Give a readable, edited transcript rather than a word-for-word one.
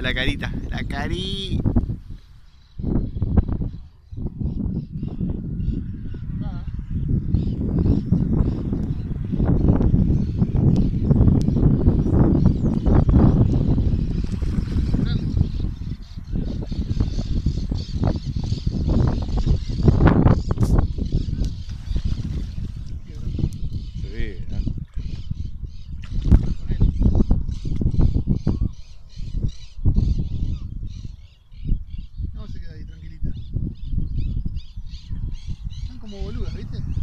la carita. La cari. No, se queda ahí tranquilita. Están como boludas, ¿viste?